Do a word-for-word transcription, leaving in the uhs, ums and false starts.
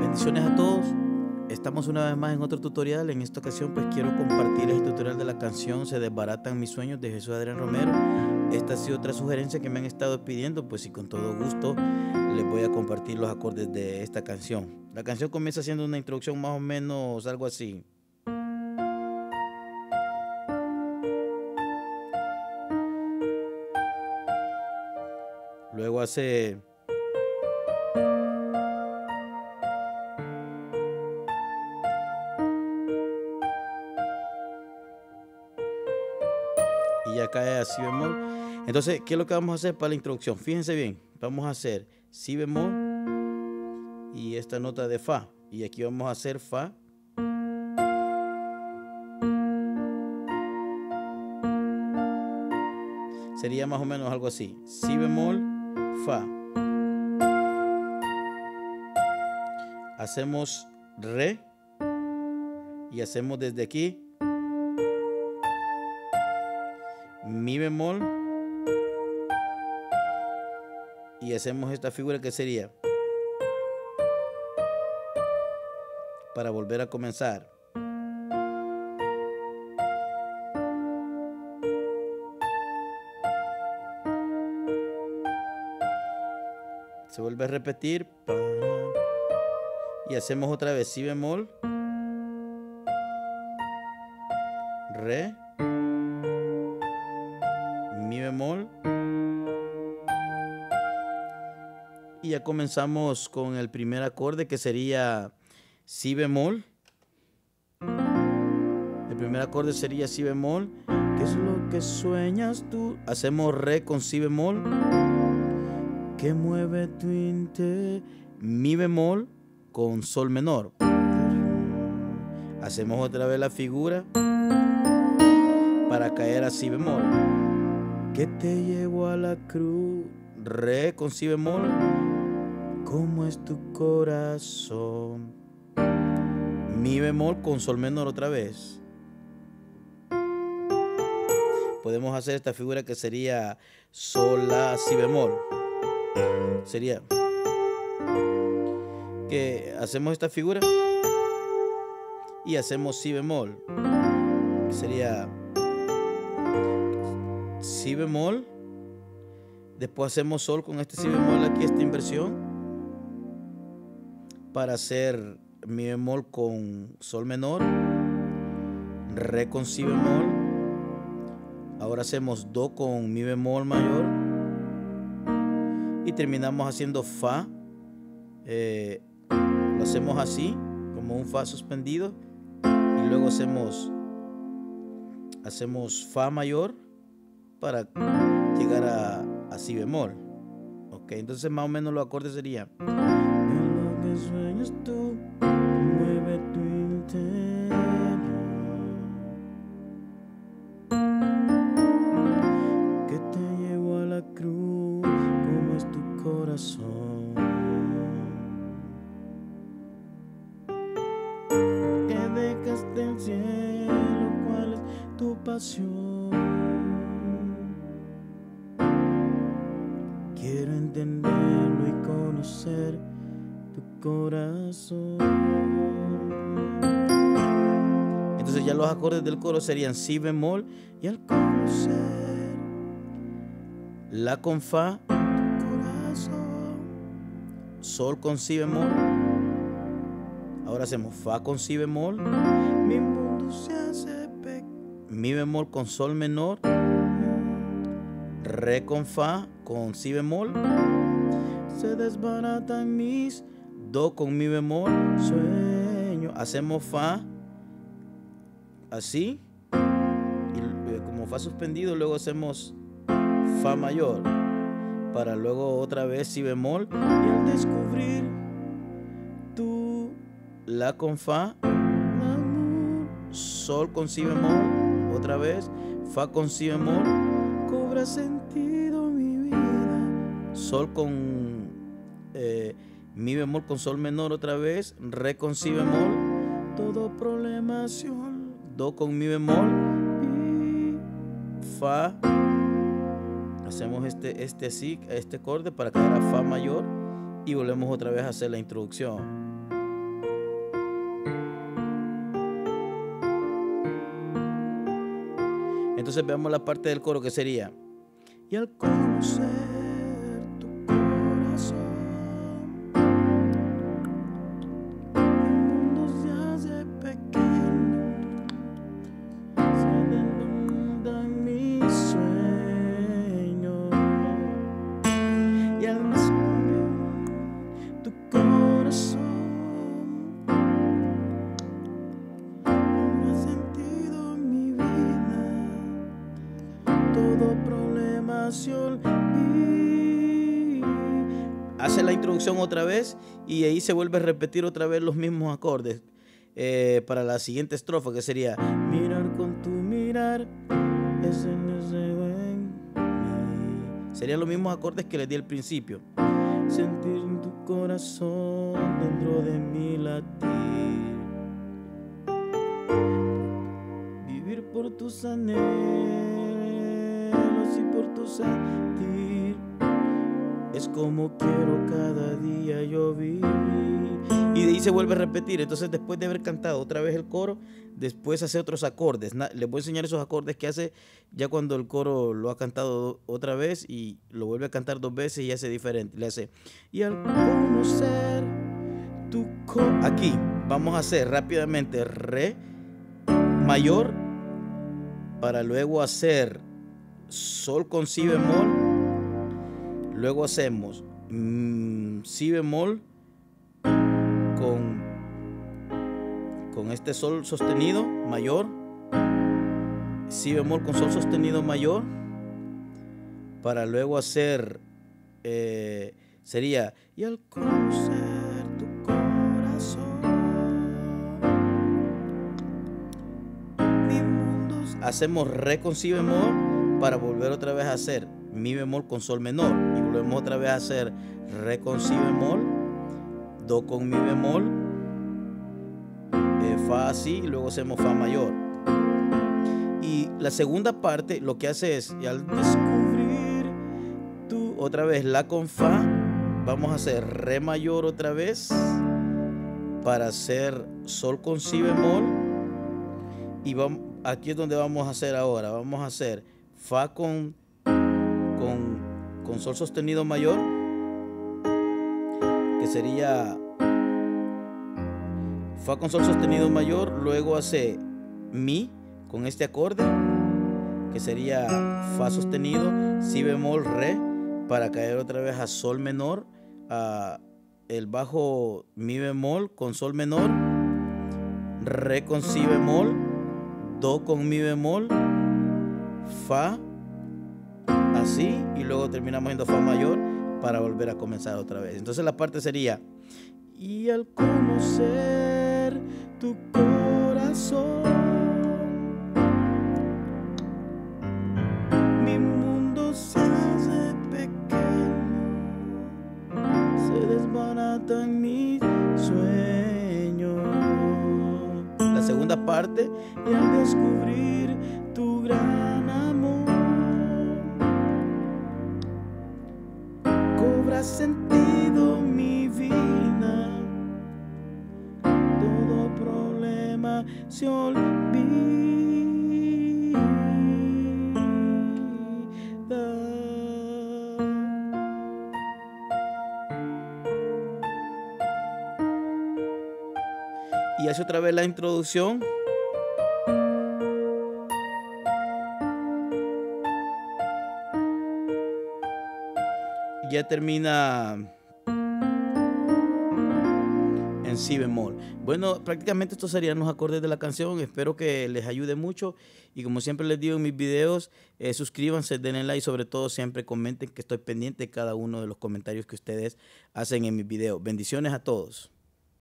Bendiciones a todos. Estamos una vez más en otro tutorial. En esta ocasión pues quiero compartir el tutorial de la canción Se desbaratan mis sueños de Jesús Adrián Romero. Esta ha sido otra sugerencia que me han estado pidiendo, pues y con todo gusto les voy a compartir los acordes de esta canción. La canción comienza haciendo una introducción más o menos algo así. Luego hace y ya cae a si bemol. Entonces, ¿qué es lo que vamos a hacer para la introducción? Fíjense bien, vamos a hacer si bemol y esta nota de fa, y aquí vamos a hacer fa, sería más o menos algo así: si bemol, fa, hacemos re y hacemos desde aquí mi bemol y hacemos esta figura que sería para volver a comenzar. Se vuelve a repetir y hacemos otra vez si bemol, re, mi bemol, y ya comenzamos con el primer acorde, que sería si bemol. El primer acorde sería si bemol. ¿Qué es lo que sueñas tú? Hacemos re con si bemol. ¿Qué mueve tu inte? Mi bemol con sol menor. Hacemos otra vez la figura para caer a si bemol. ¿Qué te llevó a la cruz? Re con si bemol. ¿Cómo es tu corazón? Mi bemol con sol menor otra vez. Podemos hacer esta figura que sería sol, la, si bemol. Sería que hacemos esta figura y hacemos si bemol. Sería si bemol. Después hacemos sol con este si bemol aquí, esta inversión, para hacer mi bemol con sol menor, re con si bemol. Ahora hacemos do con mi bemol mayor y terminamos haciendo fa. Eh, lo hacemos así, como un fa suspendido, y luego hacemos hacemos fa mayor para llegar a, a si bemol. Ok, entonces más o menos los acordes serían: lo que sueñas tú, mueve tu interior. ¿Qué te llevó a la cruz? ¿Cómo es tu corazón? ¿Qué dejaste el cielo? ¿Cuál es tu pasión? Quiero entenderlo y conocer tu corazón. Entonces ya los acordes del coro serían si bemol, y al conocer la con fa, tu corazón, sol con si bemol. Ahora hacemos fa con si bemol, mi mundo se hace pequeño, mi bemol con sol menor, re con fa con si bemol, se desbaratan mis, do con mi bemol, sueño, hacemos fa así, y como fa suspendido, luego hacemos fa mayor, para luego otra vez si bemol, y al descubrir tu, la con fa, sol con si bemol, otra vez fa con si bemol, cobra sentido mi vida, sol con eh, mi bemol con sol menor otra vez, re con si bemol, todo problema sol, do con mi bemol y fa. Hacemos este, este así, este acorde para quedar a fa mayor, y volvemos otra vez a hacer la introducción. Entonces veamos la parte del coro que sería: y al conocer tu corazón, mi mundo se hace pequeño, se desnudan mis sueños. Y al descubrir tu corazón, cobra sentido mi vida, todo problema se olvida. Hace la introducción otra vez y ahí se vuelve a repetir otra vez los mismos acordes eh, para la siguiente estrofa, que sería: mirar con tu mirar, ese no es buen mí. Serían los mismos acordes que les di al principio. Sentir en tu corazón dentro de mi latir, vivir por tus anhelos y por tu sentir, es como quiero cada día yo vivir. Y de ahí se vuelve a repetir. Entonces, después de haber cantado otra vez el coro, después hace otros acordes. Les voy a enseñar esos acordes que hace ya cuando el coro lo ha cantado otra vez y lo vuelve a cantar dos veces y hace diferente. Le hace: y al conocer tu coro. Aquí vamos a hacer rápidamente re mayor para luego hacer sol con si bemol. Luego hacemos mmm, si bemol con, con este sol sostenido mayor, si bemol con sol sostenido mayor, para luego hacer, eh, sería: y al conocer tu corazón, mi mundo. Hacemos re con si bemol para volver otra vez a hacer mi bemol con sol menor, y volvemos otra vez a hacer re con si bemol, do con mi bemol, eh, fa así, y luego hacemos fa mayor. Y la segunda parte lo que hace es: y al descubrir tu, otra vez la con fa, vamos a hacer re mayor otra vez para hacer sol con si bemol, y vamos, aquí es donde vamos a hacer ahora, vamos a hacer fa con Con, con sol sostenido mayor, que sería fa con sol sostenido mayor, luego hace mi con este acorde, que sería fa sostenido, si bemol, re, para caer otra vez a sol menor, a el bajo mi bemol con sol menor, re con si bemol, do con mi bemol, fa, así, y luego terminamos en fa mayor para volver a comenzar otra vez. Entonces la parte sería: y al conocer tu corazón, mi mundo se hace pequeño, se desbaratan mis sueños. La segunda parte: y al descubrir tu gran amor, cobra sentido mi vida, todo problema se olvida. Y hace otra vez la introducción. Ya termina en si bemol. Bueno, prácticamente estos serían los acordes de la canción. Espero que les ayude mucho. Y como siempre les digo en mis videos, eh, suscríbanse, denle like, sobre todo siempre comenten, que estoy pendiente de cada uno de los comentarios que ustedes hacen en mis videos. Bendiciones a todos.